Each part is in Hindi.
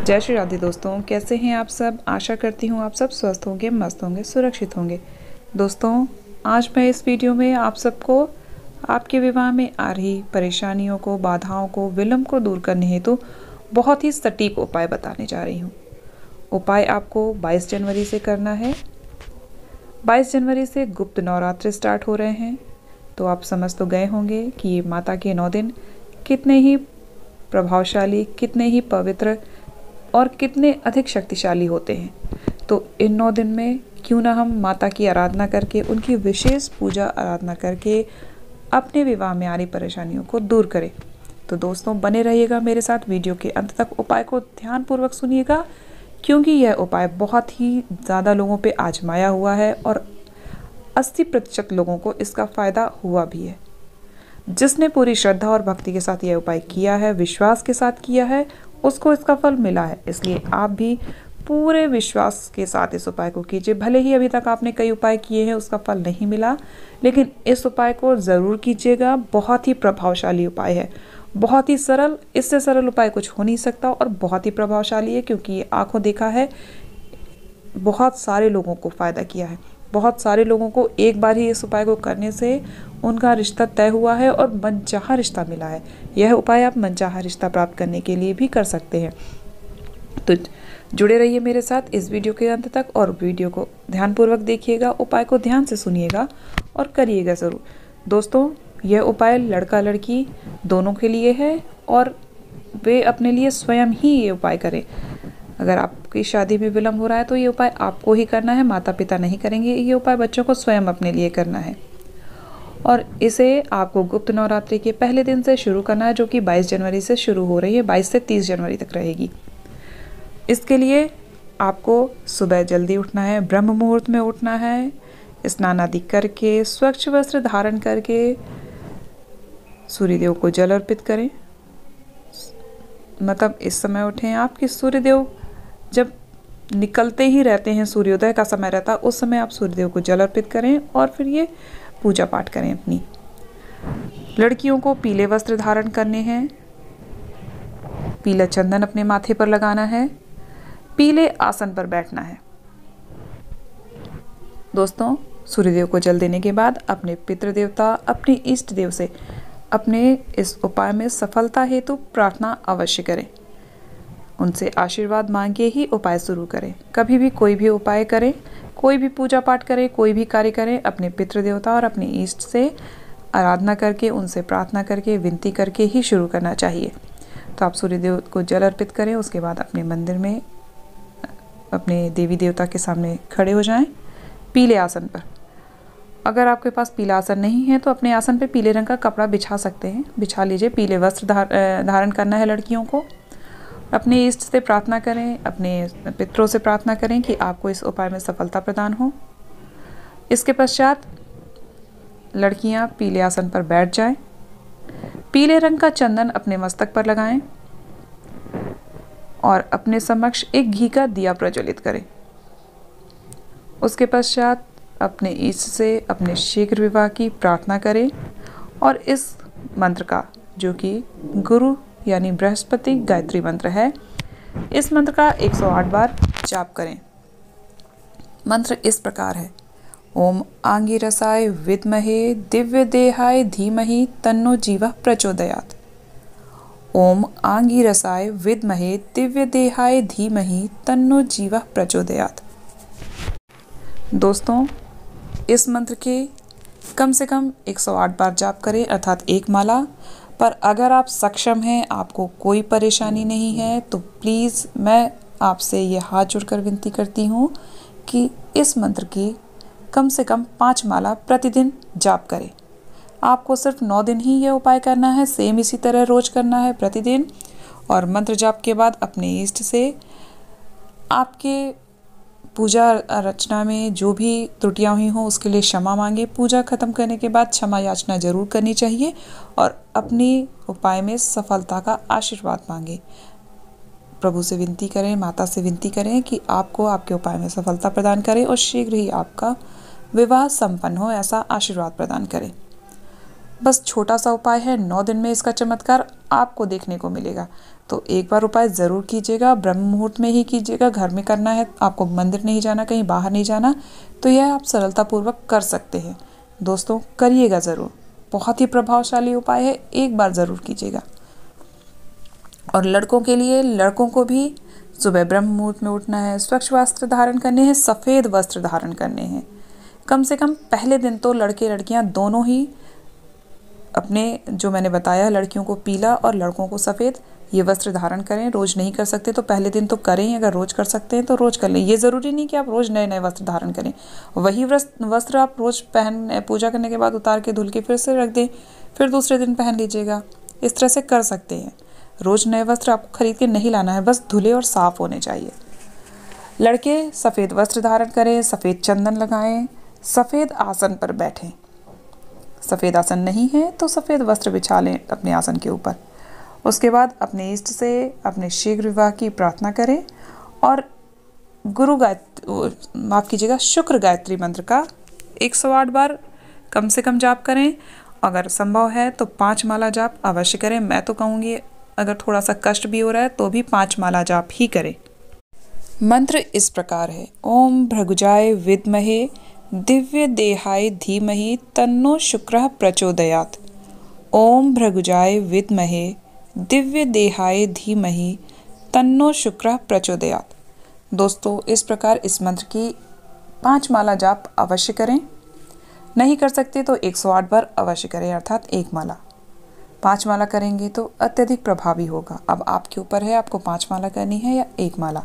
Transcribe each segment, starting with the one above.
जय श्री राधे दोस्तों, कैसे हैं आप सब। आशा करती हूँ आप सब स्वस्थ होंगे, मस्त होंगे, सुरक्षित होंगे। दोस्तों, आज मैं इस वीडियो में आप सबको आपके विवाह में आ रही परेशानियों को, बाधाओं को, विलंब को दूर करने हेतु बहुत ही सटीक उपाय बताने जा रही हूँ। उपाय आपको 22 जनवरी से करना है। 22 जनवरी से गुप्त नवरात्र स्टार्ट हो रहे हैं, तो आप समझ तो गए होंगे कि ये माता के 9 दिन कितने ही प्रभावशाली, कितने ही पवित्र और कितने अधिक शक्तिशाली होते हैं। तो इन 9 दिन में क्यों ना हम माता की आराधना करके, उनकी विशेष पूजा आराधना करके अपने विवाह में आ रही परेशानियों को दूर करें। तो दोस्तों, बने रहिएगा मेरे साथ, वीडियो के अंत तक उपाय को ध्यानपूर्वक सुनिएगा, क्योंकि यह उपाय बहुत ही ज़्यादा लोगों पे आजमाया हुआ है और 80% लोगों को इसका फ़ायदा हुआ भी है। जिसने पूरी श्रद्धा और भक्ति के साथ यह उपाय किया है, विश्वास के साथ किया है, उसको इसका फल मिला है। इसलिए आप भी पूरे विश्वास के साथ इस उपाय को कीजिए। भले ही अभी तक आपने कई उपाय किए हैं, उसका फल नहीं मिला, लेकिन इस उपाय को ज़रूर कीजिएगा। बहुत ही प्रभावशाली उपाय है, बहुत ही सरल, इससे सरल उपाय कुछ हो नहीं सकता और बहुत ही प्रभावशाली है, क्योंकि ये आंखों देखा है, बहुत सारे लोगों को फ़ायदा किया है। बहुत सारे लोगों को एक बार ही इस उपाय को करने से उनका रिश्ता तय हुआ है और मनचाहा रिश्ता मिला है। यह उपाय आप मनचाहा रिश्ता प्राप्त करने के लिए भी कर सकते हैं। तो जुड़े रहिए मेरे साथ इस वीडियो के अंत तक और वीडियो को ध्यानपूर्वक देखिएगा, उपाय को ध्यान से सुनिएगा और करिएगा ज़रूर। दोस्तों, यह उपाय लड़का लड़की दोनों के लिए है और वे अपने लिए स्वयं ही ये उपाय करें। अगर आपकी शादी में विलम्ब हो रहा है तो ये उपाय आपको ही करना है, माता पिता नहीं करेंगे। ये उपाय बच्चों को स्वयं अपने लिए करना है और इसे आपको गुप्त नवरात्रि के पहले दिन से शुरू करना है, जो कि 22 जनवरी से शुरू हो रही है, 22 से 30 जनवरी तक रहेगी। इसके लिए आपको सुबह जल्दी उठना है, ब्रह्म मुहूर्त में उठना है, स्नान आदि करके, स्वच्छ वस्त्र धारण करके सूर्यदेव को जल अर्पित करें। मतलब इस समय उठें आप कि सूर्यदेव जब निकलते ही रहते हैं, सूर्योदय का समय रहता है, उस समय आप सूर्यदेव को जल अर्पित करें और फिर ये पूजा पाठ करें अपनी। लड़कियों को पीले वस्त्र धारण करने हैं, पीला चंदन अपने माथे पर लगाना है, पीले आसन पर बैठना है। दोस्तों, सूर्यदेव को जल देने के बाद अपने पितृदेवता, अपने इष्ट देव से अपने इस उपाय में सफलता हेतु प्रार्थना अवश्य करें। उनसे आशीर्वाद मांग के ही उपाय शुरू करें। कभी भी कोई भी उपाय करें, कोई भी पूजा पाठ करें, कोई भी कार्य करें, अपने पितृदेवता और अपने इष्ट से आराधना करके, उनसे प्रार्थना करके, विनती करके ही शुरू करना चाहिए। तो आप सूर्यदेव को जल अर्पित करें, उसके बाद अपने मंदिर में अपने देवी देवता के सामने खड़े हो जाएं पीले आसन पर। अगर आपके पास पीला आसन नहीं है तो अपने आसन पर पीले रंग का कपड़ा बिछा सकते हैं, बिछा लीजिए। पीले वस्त्र धारण करना है लड़कियों को। अपने इष्ट से प्रार्थना करें, अपने पितरों से प्रार्थना करें कि आपको इस उपाय में सफलता प्रदान हो। इसके पश्चात लड़कियां पीले आसन पर बैठ जाएं, पीले रंग का चंदन अपने मस्तक पर लगाएं और अपने समक्ष एक घी का दिया प्रज्वलित करें। उसके पश्चात अपने इष्ट से अपने शीघ्र विवाह की प्रार्थना करें और इस मंत्र का, जो कि गुरु यानी बृहस्पति गायत्री मंत्र है, इस मंत्र का 108 बार जाप करें। मंत्र इस प्रकार है: ओम आंगिरसाय विद्महे दिव्य देहाय धीमहि तन्नो जीवः प्रचोदयात्। ओम आंगिरसाय विद्महे दिव्य देहाय धीमहि तन्नो जीवः प्रचोदयात्। दोस्तों, इस मंत्र के कम से कम 108 बार जाप करें, अर्थात एक माला। पर अगर आप सक्षम हैं, आपको कोई परेशानी नहीं है, तो प्लीज़ मैं आपसे ये हाथ जोड़कर विनती करती हूँ कि इस मंत्र की कम से कम 5 माला प्रतिदिन जाप करें। आपको सिर्फ 9 दिन ही ये उपाय करना है, सेम इसी तरह रोज करना है प्रतिदिन। और मंत्र जाप के बाद अपने इष्ट से आपके पूजा रचना में जो भी त्रुटियां हुई हों उसके लिए क्षमा मांगे। पूजा खत्म करने के बाद क्षमा याचना जरूर करनी चाहिए और अपनी उपाय में सफलता का आशीर्वाद मांगे। प्रभु से विनती करें, माता से विनती करें कि आपको आपके उपाय में सफलता प्रदान करें और शीघ्र ही आपका विवाह संपन्न हो, ऐसा आशीर्वाद प्रदान करें। बस छोटा सा उपाय है, 9 दिन में इसका चमत्कार आपको देखने को मिलेगा। तो एक बार उपाय ज़रूर कीजिएगा, ब्रह्म मुहूर्त में ही कीजिएगा, घर में करना है, आपको मंदिर नहीं जाना, कहीं बाहर नहीं जाना, तो यह आप सरलतापूर्वक कर सकते हैं। दोस्तों करिएगा ज़रूर, बहुत ही प्रभावशाली उपाय है, एक बार ज़रूर कीजिएगा। और लड़कों के लिए, लड़कों को भी सुबह ब्रह्म मुहूर्त में उठना है, स्वच्छ वस्त्र धारण करने हैं, सफ़ेद वस्त्र धारण करने हैं। कम से कम पहले दिन तो लड़के लड़कियां दोनों ही अपने, जो मैंने बताया, लड़कियों को पीला और लड़कों को सफ़ेद, ये वस्त्र धारण करें। रोज़ नहीं कर सकते तो पहले दिन तो करें, अगर रोज़ कर सकते हैं तो रोज़ कर लें। ये ज़रूरी नहीं कि आप रोज़ नए नए वस्त्र धारण करें, वही वस्त्र आप रोज़ पहन, पूजा करने के बाद उतार के धुल के फिर से रख दें, फिर दूसरे दिन पहन लीजिएगा। इस तरह से कर सकते हैं। रोज़ नए वस्त्र आपको खरीद के नहीं लाना है, बस धुले और साफ़ होने चाहिए। लड़के सफ़ेद वस्त्र धारण करें, सफ़ेद चंदन लगाएं, सफ़ेद आसन पर बैठें। सफ़ेद आसन नहीं है तो सफ़ेद वस्त्र बिछा लें अपने आसन के ऊपर। उसके बाद अपने इष्ट से अपने शीघ्र विवाह की प्रार्थना करें और शुक्र गायत्री मंत्र का 108 बार कम से कम जाप करें। अगर संभव है तो 5 माला जाप अवश्य करें। मैं तो कहूँगी अगर थोड़ा सा कष्ट भी हो रहा है तो भी 5 माला जाप ही करें। मंत्र इस प्रकार है, ओम भृगुजाय विद्महे दिव्य देहाय धीमहि तन्नो शुक्रः प्रचोदयात्। ओम भृगुजाय विद्महे दिव्य देहाय धीमहि तन्नो शुक्रः प्रचोदयात्। दोस्तों इस प्रकार इस मंत्र की 5 माला जाप अवश्य करें। नहीं कर सकते तो 108 बार अवश्य करें, अर्थात 1 माला। 5 माला करेंगे तो अत्यधिक प्रभावी होगा। अब आपके ऊपर है, आपको 5 माला करनी है या 1 माला।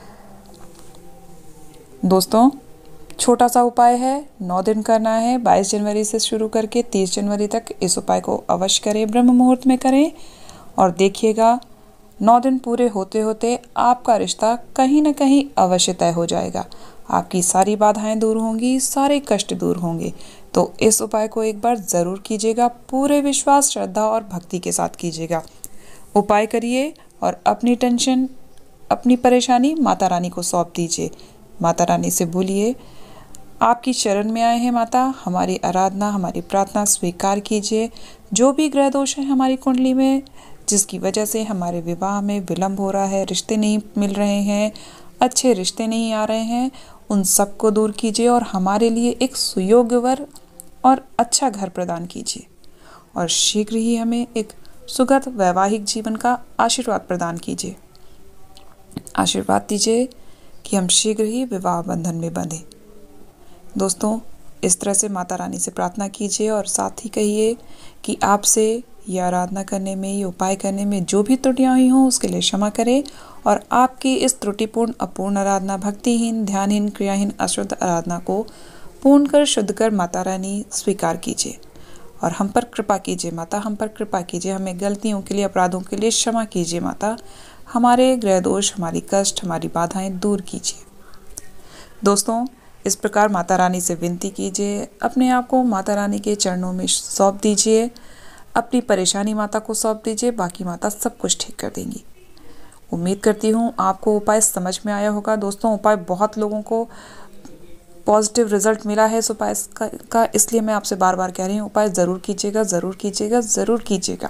दोस्तों छोटा सा उपाय है, 9 दिन करना है, 22 जनवरी से शुरू करके 30 जनवरी तक इस उपाय को अवश्य करें, ब्रह्म मुहूर्त में करें। और देखिएगा 9 दिन पूरे होते होते आपका रिश्ता कहीं ना कहीं अवश्य तय हो जाएगा। आपकी सारी बाधाएं दूर होंगी, सारे कष्ट दूर होंगे। तो इस उपाय को एक बार ज़रूर कीजिएगा, पूरे विश्वास, श्रद्धा और भक्ति के साथ कीजिएगा। उपाय करिए और अपनी टेंशन, अपनी परेशानी माता रानी को सौंप दीजिए। माता रानी से बोलिए, आपकी शरण में आए हैं माता, हमारी आराधना, हमारी प्रार्थना स्वीकार कीजिए। जो भी ग्रह दोष है हमारी कुंडली में, जिसकी वजह से हमारे विवाह में विलंब हो रहा है, रिश्ते नहीं मिल रहे हैं, अच्छे रिश्ते नहीं आ रहे हैं, उन सब को दूर कीजिए और हमारे लिए एक सुयोग्य वर और अच्छा घर प्रदान कीजिए। और शीघ्र ही हमें एक सुखद वैवाहिक जीवन का आशीर्वाद प्रदान कीजिए। आशीर्वाद दीजिए कि हम शीघ्र ही विवाह बंधन में बंधें। दोस्तों इस तरह से माता रानी से प्रार्थना कीजिए और साथ ही कहिए कि आपसे ये आराधना करने में, ये उपाय करने में जो भी त्रुटियां हुई हों उसके लिए क्षमा करें और आपकी इस त्रुटिपूर्ण, अपूर्ण आराधना, भक्तिहीन, ध्यानहीन, क्रियाहीन, अशुद्ध आराधना को पूर्ण कर, शुद्ध कर माता रानी स्वीकार कीजिए और हम पर कृपा कीजिए माता, हम पर कृपा कीजिए। हमें गलतियों के लिए, अपराधों के लिए क्षमा कीजिए माता। हमारे ग्रह दोष, हमारी कष्ट, हमारी बाधाएं दूर कीजिए। दोस्तों इस प्रकार माता रानी से विनती कीजिए, अपने आप को माता रानी के चरणों में सौंप दीजिए, अपनी परेशानी माता को सौंप दीजिए, बाकी माता सब कुछ ठीक कर देंगी। उम्मीद करती हूँ आपको उपाय समझ में आया होगा। दोस्तों उपाय बहुत लोगों को पॉजिटिव रिजल्ट मिला है इस उपाय का, इसलिए मैं आपसे बार बार कह रही हूँ उपाय ज़रूर कीजिएगा, ज़रूर कीजिएगा, ज़रूर कीजिएगा।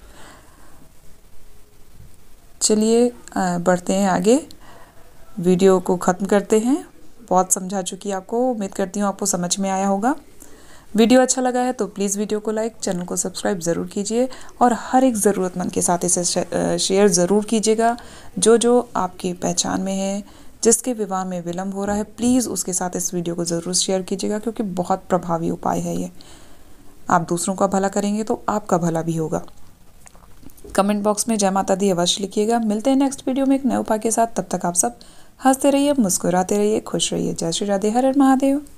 चलिए बढ़ते हैं आगे, वीडियो को ख़त्म करते हैं। बहुत समझा चुकी आपको, उम्मीद करती हूँ आपको समझ में आया होगा। वीडियो अच्छा लगा है तो प्लीज़ वीडियो को लाइक, चैनल को सब्सक्राइब ज़रूर कीजिए और हर एक ज़रूरतमंद के साथ इसे शेयर ज़रूर कीजिएगा। जो जो आपकी पहचान में है, जिसके विवाह में विलंब हो रहा है, प्लीज़ उसके साथ इस वीडियो को ज़रूर शेयर कीजिएगा, क्योंकि बहुत प्रभावी उपाय है ये। आप दूसरों का भला करेंगे तो आपका भला भी होगा। कमेंट बॉक्स में जय माता दी अवश्य लिखिएगा। मिलते हैं नेक्स्ट वीडियो में एक नए उपाय के साथ। तब तक आप सब हंसते रहिए, मुस्कुराते रहिए, खुश रहिए। जय श्री राधे, हर हर महादेव।